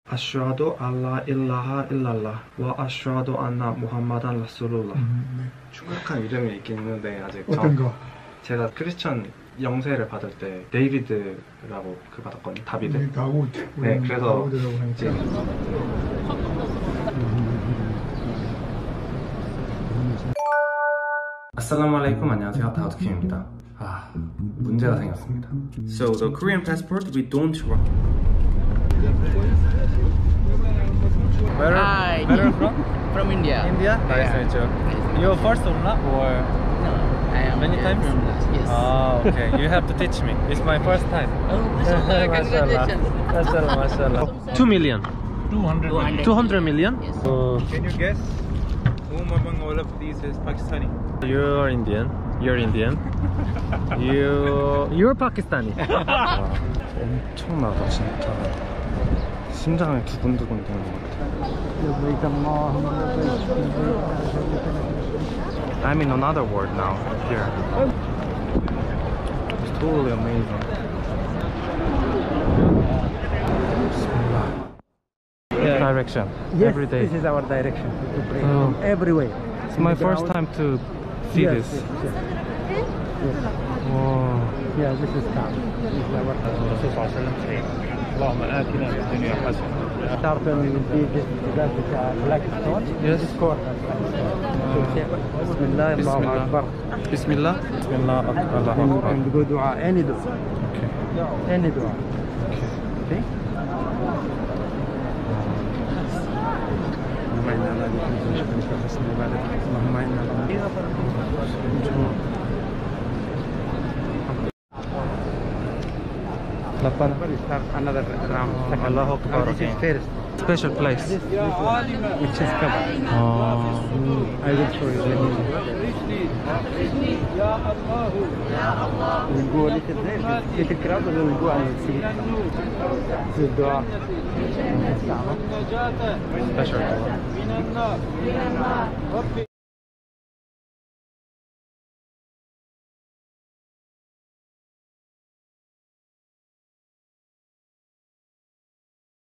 아슈하도 알라 일라하 일랄라 와 아슈하도 안나 무함마단 라술룰라. 정확한 이름이 있긴 있는데 아직 어떤 거? 제가 크리스천 영세를 받을 때 데이비드라고 그 받았거든요. 다비드. 다우드. 네, 그래서 아살라무 알라이쿰, 안녕하세요, 다우드킴입니다. 문제가 생겼습니다. So the Korean passport we don't want. Where are you from? From India. India? Nice to meet you. You're first umrah or No, I am many times? from yes. Oh, okay. You have to teach me. It's my first time. Oh, congratulations. Mashallah, mashallah. 2 million. 200 million? Yes. Can you guess whom among all of these is Pakistani? You're Indian. You're Indian. You're Pakistani. 엄청나다 진짜. 심장이 두근두근 되는 것 같아. I'm in another world now. Here. It's totally amazing. Yeah. Direction. Yes, Every day. this is our direction to pray Oh. every way. It's my first time to see Yes, this. yes, yes. Yes. Wow. Yeah, this is calm. This is our اللهم آتنا في الدنيا حسنة. starting with the black stone. Yes. This corner. Bismillah, Allahu Akbar. Bismillah. Bismillah. Allahu Akbar. And go dua, any dua. Okay. Any dua. Okay? Another round. Allahu Akbar. This is first. Special place. Which is covered. I will show you. We'll go a little there, little crowd, and we'll go and see. This is dua. Special.